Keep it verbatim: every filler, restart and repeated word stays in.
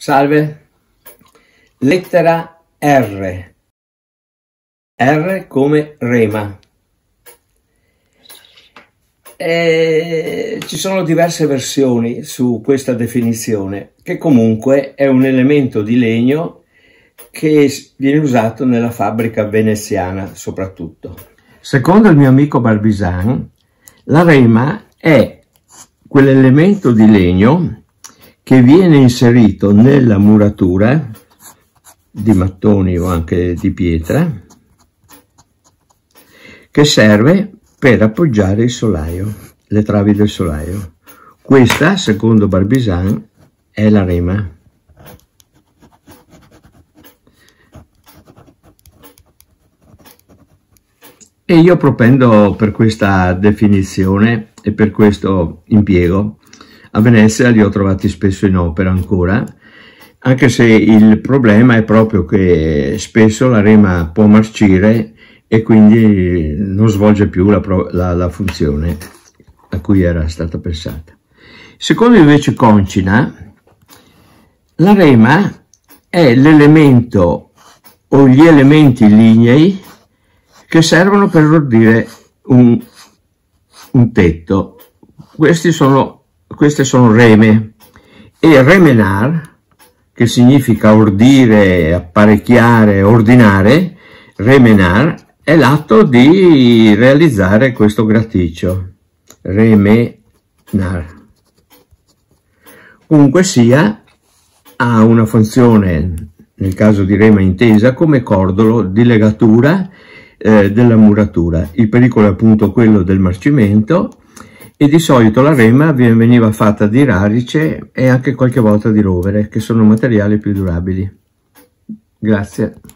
Salve, lettera R, R come rema. E ci sono diverse versioni su questa definizione, che comunque è un elemento di legno che viene usato nella fabbrica veneziana soprattutto. Secondo il mio amico Barbisan, la rema è quell'elemento di legno che viene inserito nella muratura di mattoni o anche di pietra, che serve per appoggiare il solaio, le travi del solaio. Questa, secondo Barbisan, è la rema. E io propendo per questa definizione e per questo impiego. A Venezia li ho trovati spesso in opera ancora, anche se il problema è proprio che spesso la rema può marcire e quindi non svolge più la, la, la funzione a cui era stata pensata. Secondo invece Concina, la rema è l'elemento o gli elementi lignei che servono per ordire un, un tetto. Questi sono Queste sono reme, e remenar, che significa ordire, apparecchiare, ordinare, remenar, è l'atto di realizzare questo graticcio, remenar. Comunque sia, ha una funzione, nel caso di rema intesa, come cordolo di legatura eh, della muratura. Il pericolo è appunto quello del marcimento, e di solito la rema veniva fatta di radice e anche qualche volta di rovere, che sono materiali più durabili. Grazie.